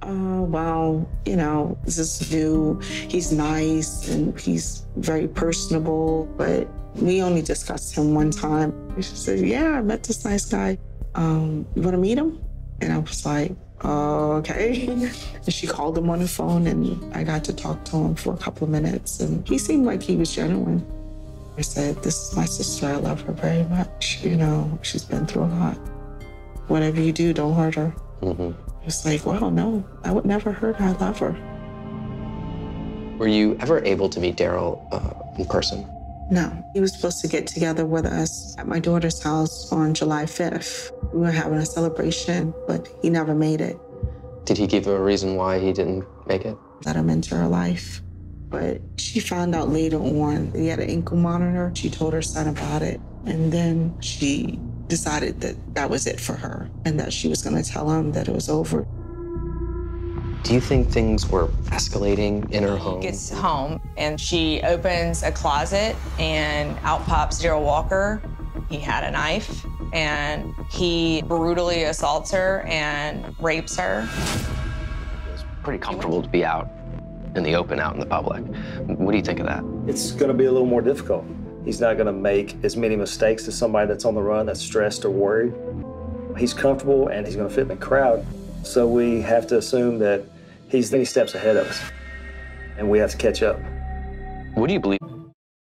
Well, this is new. He's nice and he's very personable, but we only discussed him one time. She said, yeah, I met this nice guy. You want to meet him? And I was like, okay. And she called him on the phone and I got to talk to him for a couple of minutes and he seemed like he was genuine. I said, this is my sister. I love her very much. She's been through a lot. Whatever you do, don't hurt her. Mm-hmm. It's like, well, no, I would never hurt her. I love her. Were you ever able to meet Darryl in person? No. He was supposed to get together with us at my daughter's house on July 5th. We were having a celebration, but he never made it. Did he give a reason why he didn't make it? Let him into her life. But she found out later on he had an ankle monitor. She told her son about it. And then she decided that that was it for her and that she was going to tell him that it was over. Do you think things were escalating in her home? She gets home and she opens a closet and out pops Darryl Walker. He had a knife and he brutally assaults her and rapes her. It's pretty comfortable to be out in the open, out in the public. What do you think of that? It's going to be a little more difficult. He's not going to make as many mistakes as somebody that's on the run, that's stressed or worried. He's comfortable and he's going to fit in the crowd. So we have to assume that he's many steps ahead of us and we have to catch up. What do you believe